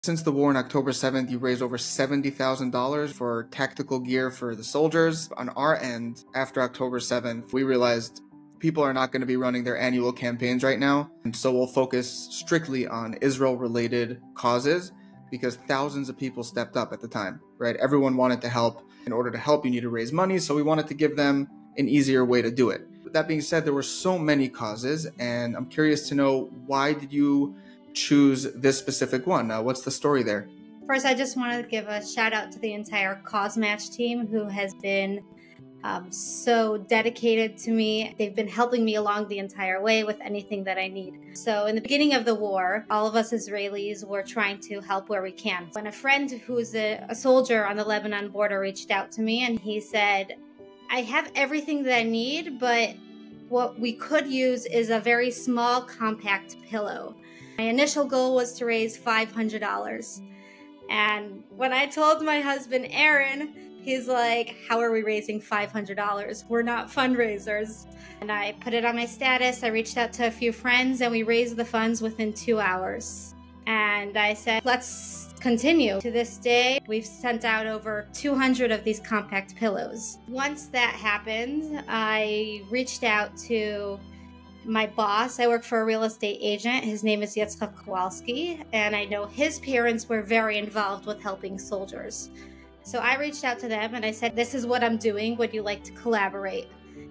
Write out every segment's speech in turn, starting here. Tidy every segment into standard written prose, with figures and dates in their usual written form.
Since the war on October 7th, you raised over $70,000 for tactical gear for the soldiers. On our end, after October 7th, we realized people are not going to be running their annual campaigns right now. And so we'll focus strictly on Israel-related causes because thousands of people stepped up at the time, right? Everyone wanted to help. In order to help, you need to raise money. So we wanted to give them an easier way to do it. With that being said, there were so many causes, and I'm curious to know, why did you choose this specific one? What's the story there? First, I just want to give a shout out to the entire Cause Match team who has been so dedicated to me. They've been helping me along the entire way with anything that I need. So in the beginning of the war, all of us Israelis were trying to help where we can. When a friend who's a soldier on the Lebanon border reached out to me and he said, I have everything that I need, but what we could use is a very small compact pillow. My initial goal was to raise $500. And when I told my husband, Aaron, he's like, how are we raising $500? We're not fundraisers. And I put it on my status. I reached out to a few friends and we raised the funds within 2 hours. And I said, let's continue. To this day, we've sent out over 200 of these compact pillows. Once that happened, I reached out to my boss. I work for a real estate agent. His name is Yitzchak Kowalski, and I know his parents were very involved with helping soldiers. So I reached out to them and I said, this is what I'm doing. Would you like to collaborate?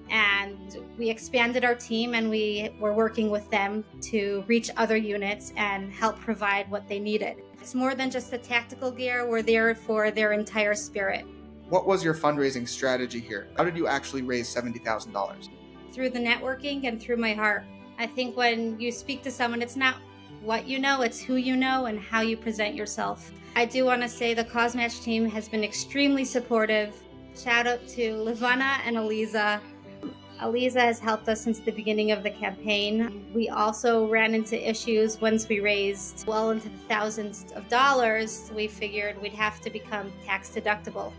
And we expanded our team and we were working with them to reach other units and help provide what they needed. It's more than just the tactical gear. We're there for their entire spirit. What was your fundraising strategy here? How did you actually raise $70,000? Through the networking and through my heart. I think when you speak to someone, it's not what you know, it's who you know and how you present yourself. I do want to say the Cause Match team has been extremely supportive. Shout out to Levana and Aliza. Aliza has helped us since the beginning of the campaign. We also ran into issues once we raised well into the thousands of dollars. We figured we'd have to become tax deductible.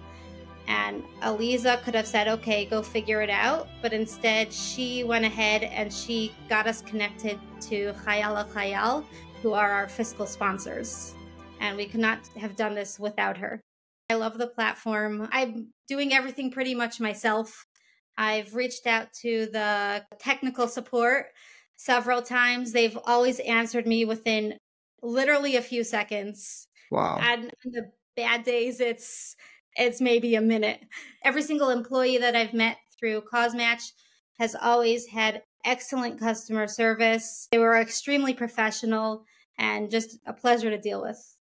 And Aliza could have said, okay, go figure it out. But instead, she went ahead and she got us connected to Chayal Chayal, who are our fiscal sponsors. And we could not have done this without her. I love the platform. I'm doing everything pretty much myself. I've reached out to the technical support several times. They've always answered me within literally a few seconds. Wow. And on the bad days, it's maybe a minute. Every single employee that I've met through Cause Match has always had excellent customer service. They were extremely professional and just a pleasure to deal with.